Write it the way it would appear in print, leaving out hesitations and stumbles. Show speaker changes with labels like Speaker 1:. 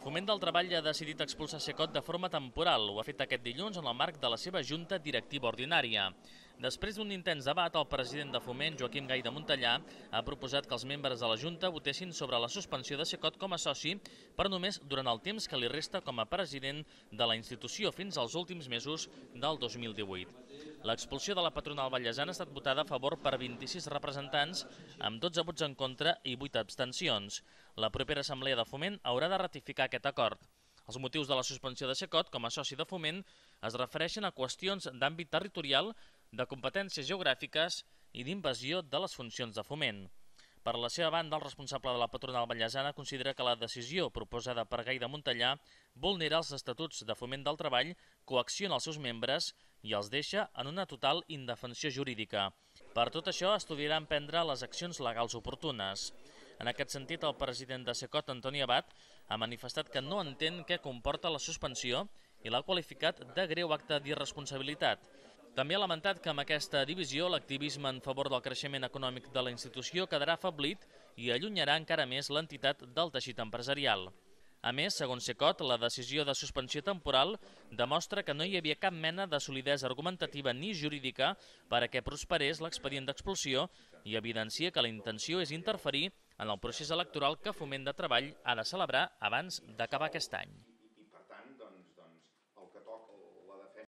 Speaker 1: Foment del Treball ha decidit expulsar Cecot de forma temporal. Ho ha fet aquest dilluns en el marc de la seva junta directiva ordinària. Després d'un intens debat, el president de Foment, Joaquim Gai de Montellà, ha proposat que els membres de la junta votessin sobre la suspensió de Cecot com a soci, però només durant el temps que li resta com a president de la institució fins als últims mesos del 2018. L'expulsió de la patronal vallesana ha estat votada a favor per 26 representants, amb 12 vots en contra i 8 abstencions. La propera assemblea de Foment haurà de ratificar aquest acord. Els motius de la suspensió de Cecot com a soci de Foment es refereixen a qüestions d'àmbit territorial, de competències geogràfiques i d'invasió de les funcions de Foment. Per la seva banda, el responsable de la patronal vallesana considera que la decisió proposada per Gai de Montellà vulnera els estatuts de Foment del Treball, coacciona els seus membres i els deixa en una total indefensió jurídica. Per tot això, estudiaran prendre les accions legals oportunes. En aquest sentit, el president de Cecot, Antoni Abad, ha manifestat que no entén què comporta la suspensió i l'ha qualificat de greu acte d'irresponsabilitat. També ha lamentat que amb aquesta divisió l'activisme en favor del creixement econòmic de la institució quedarà afeblit i allunyarà encara més l'entitat del teixit empresarial. A més, segons Cecot, la decisió de suspensió temporal demostra que no hi havia cap mena de solidesa argumentativa ni jurídica per a que prosperés l'expedient d'expulsió i evidencia que la intenció és interferir en el procés electoral que Foment de Treball ha de celebrar abans d'acabar aquest any.